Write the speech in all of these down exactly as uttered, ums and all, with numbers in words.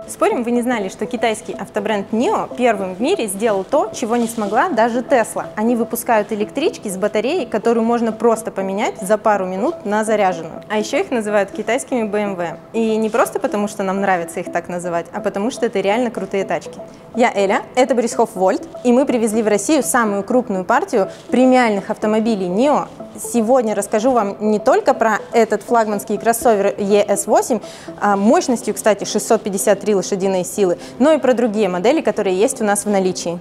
Спорим, вы не знали, что китайский автобренд нио первым в мире сделал то, чего не смогла даже Tesla. Они выпускают электрички с батареей, которую можно просто поменять за пару минут на заряженную. А еще их называют китайскими бэ эм вэ. И не просто потому, что нам нравится их так называть, а потому что это реально крутые тачки. Я Эля, это Борисхоф Вольт, и мы привезли в Россию самую крупную партию премиальных автомобилей нио. Сегодня расскажу вам не только про этот флагманский кроссовер и эс восемь, мощностью, кстати, шестьсот пятьдесят три лошадиные силы, но и про другие модели, которые есть у нас в наличии.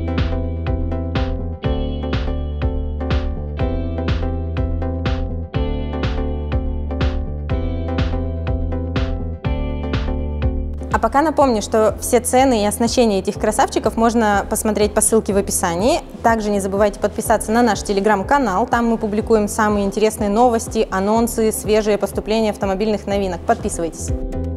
А пока напомню, что все цены и оснащение этих красавчиков можно посмотреть по ссылке в описании. Также не забывайте подписаться на наш телеграм-канал, там мы публикуем самые интересные новости, анонсы, свежие поступления автомобильных новинок. Подписывайтесь.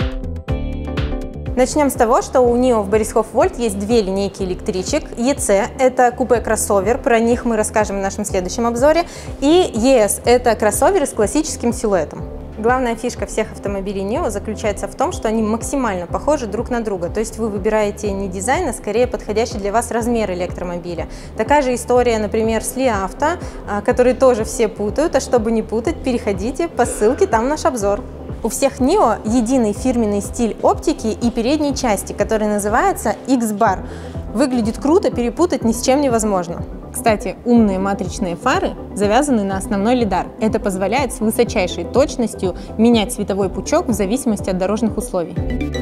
Начнем с того, что у нио в Борисхоф Вольт есть две линейки электричек. и си – это купе-кроссовер, про них мы расскажем в нашем следующем обзоре. И и эс – это кроссоверы с классическим силуэтом. Главная фишка всех автомобилей нио заключается в том, что они максимально похожи друг на друга. То есть вы выбираете не дизайн, а скорее подходящий для вас размер электромобиля. Такая же история, например, с Ли Авто, который тоже все путают. А чтобы не путать, переходите по ссылке, там наш обзор. У всех нио единый фирменный стиль оптики и передней части, который называется икс-бар. Выглядит круто, перепутать ни с чем невозможно. Кстати, умные матричные фары завязаны на основной лидар. Это позволяет с высочайшей точностью менять световой пучок в зависимости от дорожных условий.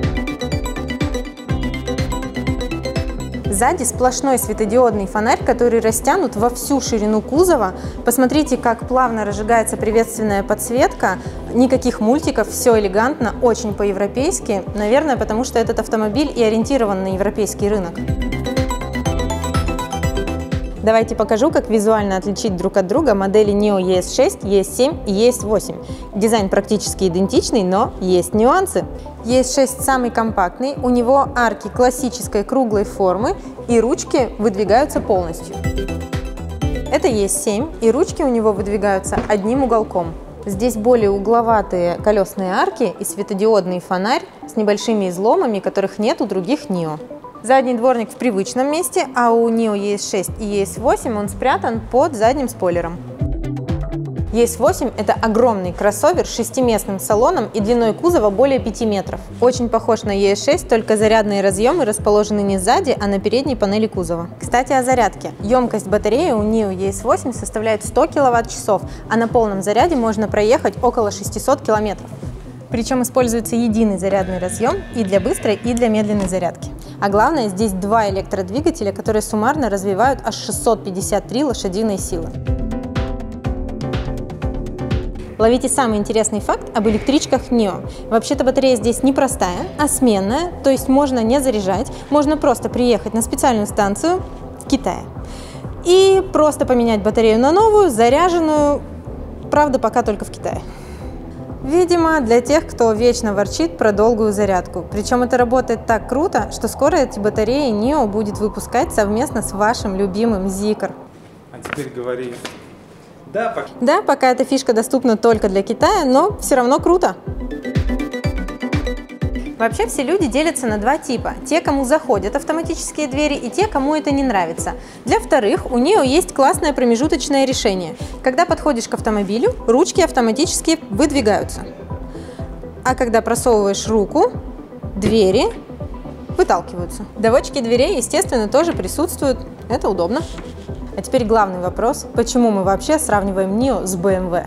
Сзади сплошной светодиодный фонарь, который растянут во всю ширину кузова. Посмотрите, как плавно разжигается приветственная подсветка. Никаких мультиков, все элегантно, очень по-европейски. Наверное, потому что этот автомобиль и ориентирован на европейский рынок. Давайте покажу, как визуально отличить друг от друга модели нио и эс шесть, и эс семь и и эс восемь. Дизайн практически идентичный, но есть нюансы. и эс шесть самый компактный, у него арки классической круглой формы и ручки выдвигаются полностью. Это и эс семь, и ручки у него выдвигаются одним уголком. Здесь более угловатые колесные арки и светодиодный фонарь с небольшими изломами, которых нет у других нио. Задний дворник в привычном месте, а у нио и эс шесть и и эс восемь он спрятан под задним спойлером. и эс восемь – это огромный кроссовер с шестиместным салоном и длиной кузова более пяти метров. Очень похож на и эс шесть, только зарядные разъемы расположены не сзади, а на передней панели кузова. Кстати, о зарядке. Емкость батареи у нио и эс восемь составляет сто киловатт-часов, а на полном заряде можно проехать около шестисот километров. Причем используется единый зарядный разъем и для быстрой, и для медленной зарядки. А главное, здесь два электродвигателя, которые суммарно развивают аж шестьсот пятьдесят три лошадиные силы. Ловите самый интересный факт об электричках нио. Вообще-то батарея здесь не простая, а сменная, то есть можно не заряжать, можно просто приехать на специальную станцию в Китае и просто поменять батарею на новую, заряженную, правда, пока только в Китае. Видимо, для тех, кто вечно ворчит про долгую зарядку. Причем это работает так круто, что скоро эти батареи нио будет выпускать совместно с вашим любимым зикр. А теперь говори. Да, пока. Да, пока эта фишка доступна только для Китая, но все равно круто. Вообще все люди делятся на два типа. Те, кому заходят автоматические двери, и те, кому это не нравится. Для вторых у нио есть классное промежуточное решение. Когда подходишь к автомобилю, ручки автоматически выдвигаются. А когда просовываешь руку, двери выталкиваются. Доводчики дверей, естественно, тоже присутствуют. Это удобно. А теперь главный вопрос. Почему мы вообще сравниваем нио с бэ эм вэ?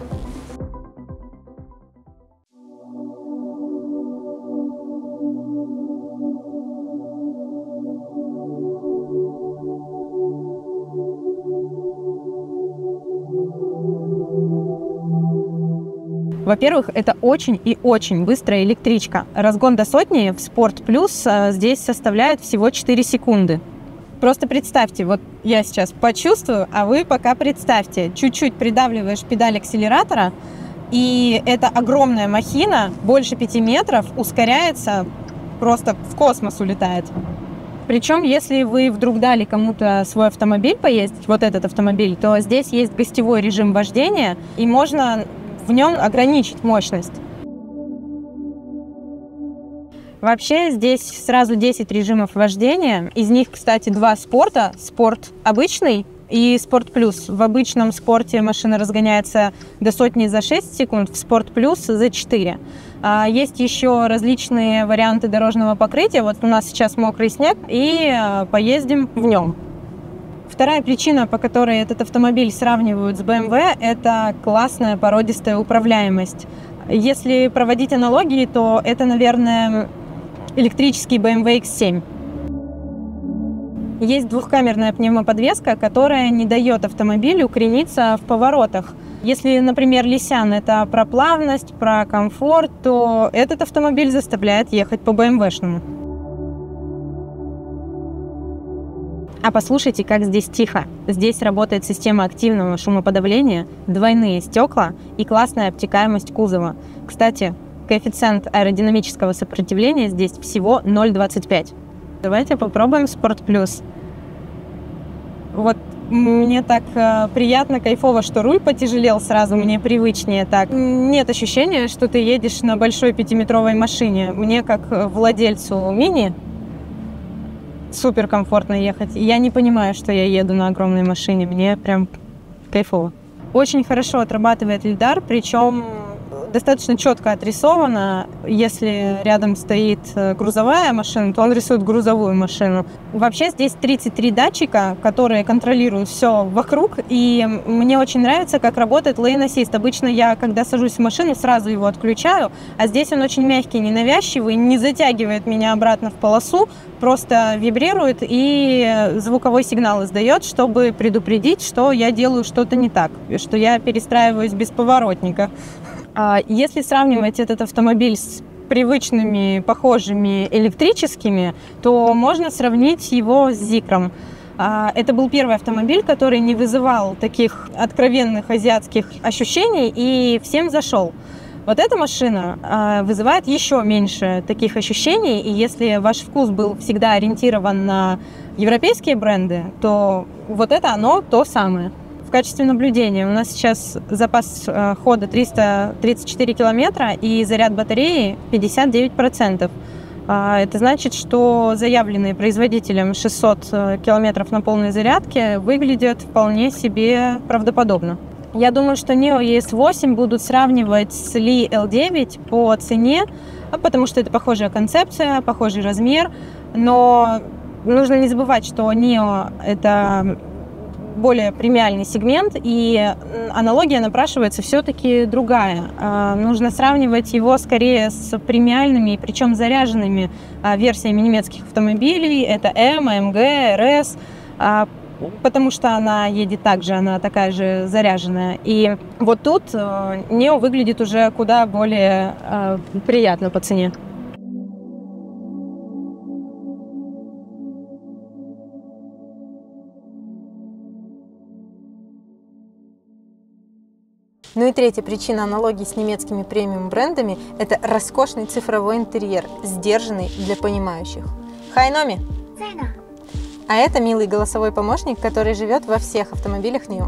Во-первых, это очень и очень быстрая электричка. Разгон до сотни в Sport Plus здесь составляет всего четыре секунды. Просто представьте, вот я сейчас почувствую, а вы пока представьте. Чуть-чуть придавливаешь педаль акселератора, и эта огромная махина, больше пяти метров, ускоряется, просто в космос улетает. Причем, если вы вдруг дали кому-то свой автомобиль поездить, вот этот автомобиль, то здесь есть гостевой режим вождения, и можно в нем ограничить мощность. Вообще здесь сразу десять режимов вождения. Из них, кстати, два спорта. Спорт обычный и спорт плюс. В обычном спорте машина разгоняется до сотни за шесть секунд, в спорт плюс за четыре. Есть еще различные варианты дорожного покрытия. Вот у нас сейчас мокрый снег, и поездим в нем. Вторая причина, по которой этот автомобиль сравнивают с бэ эм вэ, это классная породистая управляемость. Если проводить аналогии, то это, наверное, электрический бэ эм вэ икс семь. Есть двухкамерная пневмоподвеска, которая не дает автомобилю крениться в поворотах. Если, например, Лисян – это про плавность, про комфорт, то этот автомобиль заставляет ехать по бэ эм вэ-шному. А послушайте, как здесь тихо. Здесь работает система активного шумоподавления, двойные стекла и классная обтекаемость кузова. Кстати, коэффициент аэродинамического сопротивления здесь всего ноль целых двадцать пять сотых. Давайте попробуем Спорт Плюс. Вот мне так э, приятно, кайфово, что руль потяжелел сразу, мне привычнее так. Нет ощущения, что ты едешь на большой пятиметровой машине. Мне, как владельцу мини, супер комфортно ехать. Я не понимаю, что я еду на огромной машине. Мне прям кайфово. Очень хорошо отрабатывает лидар, причем достаточно четко отрисовано. Если рядом стоит грузовая машина, то он рисует грузовую машину. Вообще здесь тридцать три датчика, которые контролируют все вокруг. И мне очень нравится, как работает Lane Assist. Обычно я, когда сажусь в машину, сразу его отключаю. А здесь он очень мягкий, ненавязчивый, не затягивает меня обратно в полосу. Просто вибрирует и звуковой сигнал издает, чтобы предупредить, что я делаю что-то не так, что я перестраиваюсь без поворотника. Если сравнивать этот автомобиль с привычными, похожими электрическими, то можно сравнить его с Зикром. Это был первый автомобиль, который не вызывал таких откровенных азиатских ощущений и всем зашел. Вот эта машина вызывает еще меньше таких ощущений, и если ваш вкус был всегда ориентирован на европейские бренды, то вот это оно то самое. В качестве наблюдения у нас сейчас запас хода триста тридцать четыре километра и заряд батареи пятьдесят девять процентов. Это значит, что заявленные производителем шестьсот километров на полной зарядке выглядят вполне себе правдоподобно. Я думаю, что Nio и эс восемь будут сравнивать с Li эл девять по цене, потому что это похожая концепция, похожий размер, но нужно не забывать, что Nio – это более премиальный сегмент, и аналогия напрашивается все-таки другая. Нужно сравнивать его скорее с премиальными, причем заряженными версиями немецких автомобилей. Это эм, эм гэ, эр эс, потому что она едет также, она такая же заряженная. И вот тут Nio выглядит уже куда более приятно по цене. Ну и третья причина аналогии с немецкими премиум-брендами – это роскошный цифровой интерьер, сдержанный для понимающих. Хай, Номи! А это милый голосовой помощник, который живет во всех автомобилях Nio.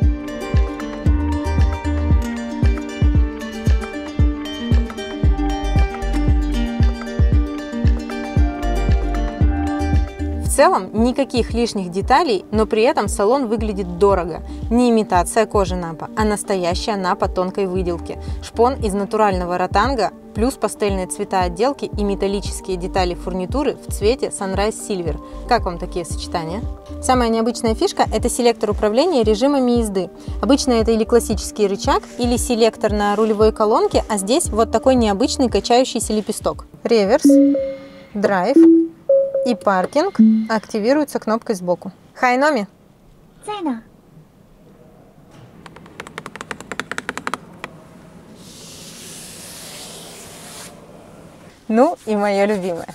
В целом никаких лишних деталей, но при этом салон выглядит дорого. Не имитация кожи Напа, а настоящая Напа тонкой выделки. Шпон из натурального ротанга, плюс пастельные цвета отделки и металлические детали фурнитуры в цвете Sunrise Silver. Как вам такие сочетания? Самая необычная фишка – это селектор управления режимами езды. Обычно это или классический рычаг, или селектор на рулевой колонке, а здесь вот такой необычный качающийся лепесток. Реверс, драйв и паркинг активируются кнопкой сбоку. Хай, Номи! Ну и моя любимая.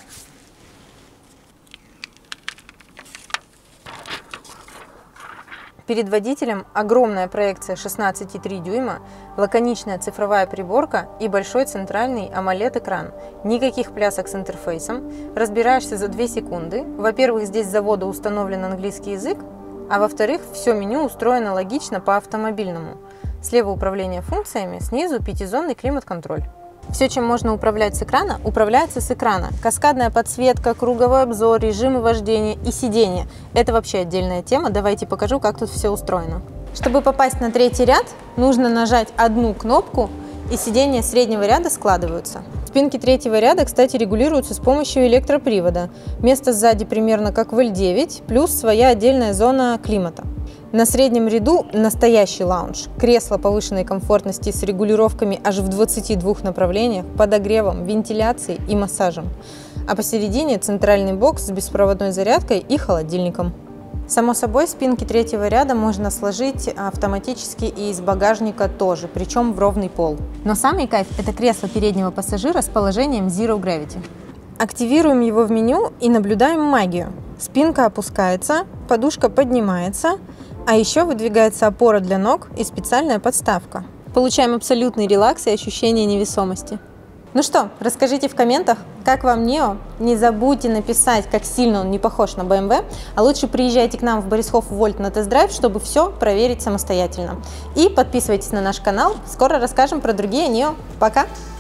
Перед водителем огромная проекция шестнадцать и три дюйма, лаконичная цифровая приборка и большой центральный AMOLED-экран. Никаких плясок с интерфейсом, разбираешься за две секунды. Во-первых, здесь с завода установлен английский язык, а во-вторых, все меню устроено логично по автомобильному. Слева управление функциями, снизу пятизонный климат-контроль. Все, чем можно управлять с экрана, управляется с экрана. Каскадная подсветка, круговой обзор, режимы вождения и сидения. Это вообще отдельная тема, давайте покажу, как тут все устроено. Чтобы попасть на третий ряд, нужно нажать одну кнопку, и сиденья среднего ряда складываются. Спинки третьего ряда, кстати, регулируются с помощью электропривода. Место сзади примерно как в эль девять, плюс своя отдельная зона климата. На среднем ряду настоящий лаунж. Кресло повышенной комфортности с регулировками аж в двадцати двух направлениях, подогревом, вентиляцией и массажем. А посередине центральный бокс с беспроводной зарядкой и холодильником. Само собой, спинки третьего ряда можно сложить автоматически и из багажника тоже, причем в ровный пол. Но самый кайф – это кресло переднего пассажира с положением Zero Gravity. Активируем его в меню и наблюдаем магию. Спинка опускается, подушка поднимается, а еще выдвигается опора для ног и специальная подставка. Получаем абсолютный релакс и ощущение невесомости. Ну что, расскажите в комментах, как вам Нио. Не забудьте написать, как сильно он не похож на бэ эм вэ, а лучше приезжайте к нам в Борисхоф Вольт на тест-драйв, чтобы все проверить самостоятельно. И подписывайтесь на наш канал, скоро расскажем про другие Нио. Пока!